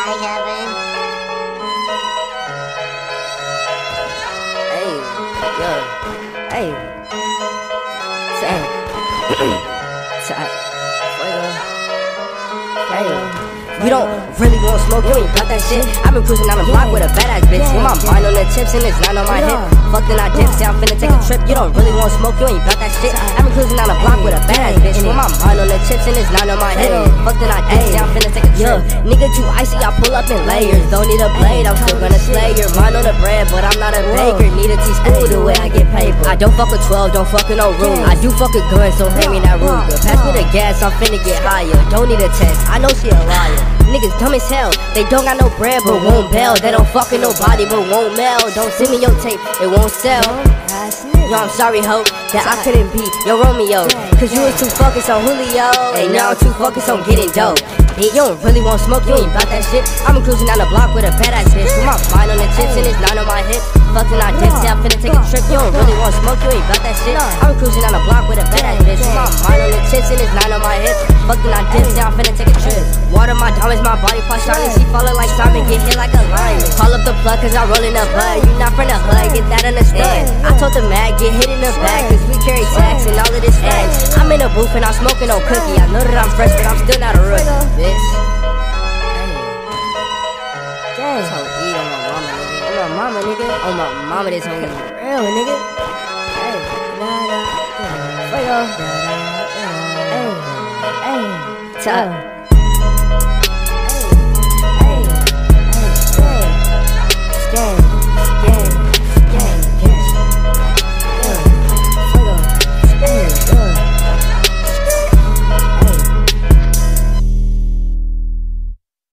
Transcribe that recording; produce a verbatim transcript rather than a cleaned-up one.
Hi, Kevin. Hey, yo, hey, Sam, Ty, hey. We don't really want smoke, you ain't got that shit. I've been cruising down the block with a badass bitch, with my mind on the tips and it's not on my hip. Fuck then I dip, say I'm finna take a trip. You don't really want smoke, you ain't got that shit. I've been cruising down the block with a badass bitch, with my mind on the tips and it's not on my hip. Fuck then I dip, say I'm finna take a trip. Nigga too icy, I pull up in layers. Don't need a blade, I'm still gonna slay your mind on the bread, but I'm not a baker. Need a teaspoon the way I get paper. I don't fuck with twelve, don't fuck with no room. I do fuck with guns, so pay me that Ruger. Pass me the gas, I'm finna get higher. Don't need a test, I know she a liar. Niggas dumb as hell, they don't got no bread but won't bail. They don't fuck with nobody but won't mail. Don't send me your tape, it won't sell. Yo, I'm sorry ho, that I couldn't be your Romeo, cause you was too focused on Julio, and now I'm too focused on getting dope. You don't really want smoke, you ain't bout that shit. I'm cruising down the block with a badass bitch, with my mind on the tips and it's not on my hip. Fucking I dip, say I'm finna take a trip. You don't really want smoke, you ain't bout that shit. I'm cruising down the block with a badass bitch, with my mind on the tips and it's not on my hip. Fucking I dip, say I'm finna take a trip. Water my diamonds, my body part shining. She falling like Simon, get hit like a lion. Call up the plug cause I'm rolling up bud. You not from the hood, get that understand. I told the mag, get hit in the back, cause we carry sacks and all of this facts. I'm in a booth and I'm smoking no cookie. I know that I'm fresh, but I'm still not a rookie, bitch. Dang, so eat on my mama, nigga. On my mama, nigga. On my mama, this homie real, nigga. Hey, nah, nah, Fuego. Hey, hey, Ty.